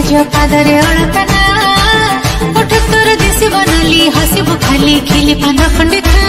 झियो पादरे अलता ना ओठ तोर दिसि बनली हसिबु खाली खिली पान खंडित